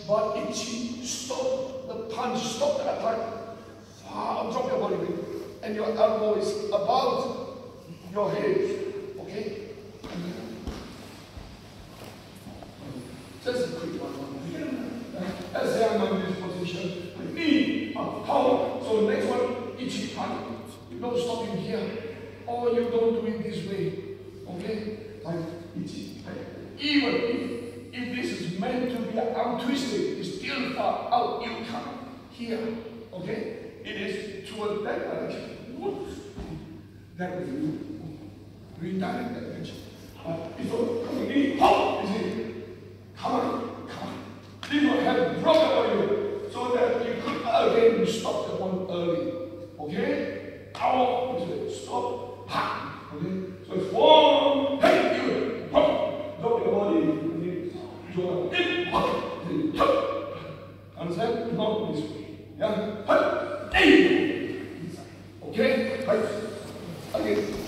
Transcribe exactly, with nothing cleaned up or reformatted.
but itchy, stop the punch, stop the attack. Ah, drop your body weight. And your elbow is above your head. Okay? Just a quick one. As I am in this position, my knee, power. So next one, itchy punch. You don't stop in here. Or you don't do it this way. Okay? Like itchy. Even if, if this is meant to be arm twisted, it's still far out. You come here. Okay? It is toward that direction. That way you redirect that direction. Uh, if you're coming in, how is it? Come on, come on. This will help drop on you so that you could again stop the one early. Okay? Out, stop, ha. Okay? So it's one, hey, you, drop, drop your body. Drop in, hop, understand? Not this way. Yeah? Hey! Okay? Right. Again.